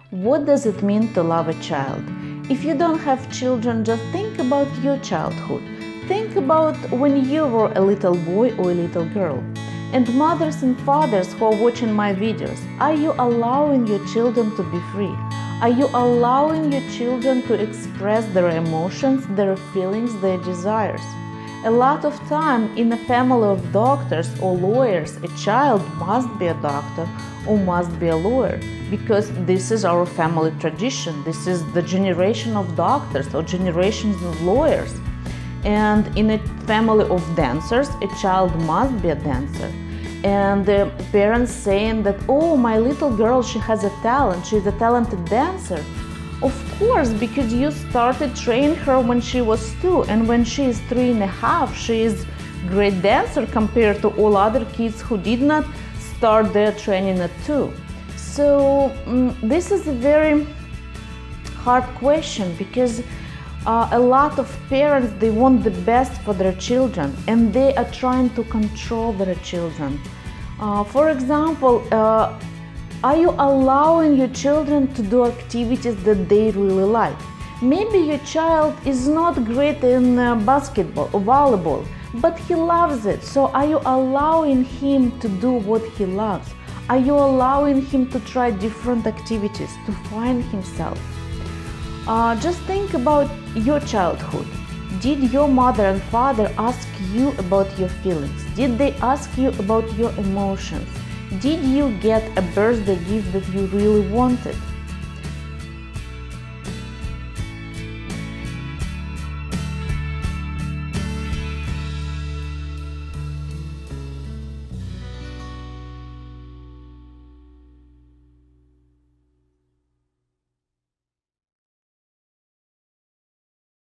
What does it mean to love a child? If you don't have children, just think about your childhood. Think about when you were a little boy or a little girl. And mothers and fathers who are watching my videos, are you allowing your children to be free? Are you allowing your children to express their emotions, their feelings, their desires? A lot of time in a family of doctors or lawyers, a child must be a doctor or must be a lawyer, because this is our family tradition. This is the generation of doctors or generations of lawyers. And in a family of dancers, a child must be a dancer. And the parents saying that, oh, my little girl, she has a talent, she's a talented dancer. Of course, because you started training her when she was 2, and when she is 3.5, she is a great dancer compared to all other kids who did not start their training at 2. So this is a very hard question, because a lot of parents, they want the best for their children and they are trying to control their children. For example, are you allowing your children to do activities that they really like? Maybe your child is not great in basketball or volleyball, but he loves it. So are you allowing him to do what he loves? Are you allowing him to try different activities to find himself? Just think about your childhood. Did your mother and father ask you about your feelings? Did they ask you about your emotions? Did you get a birthday gift that you really wanted?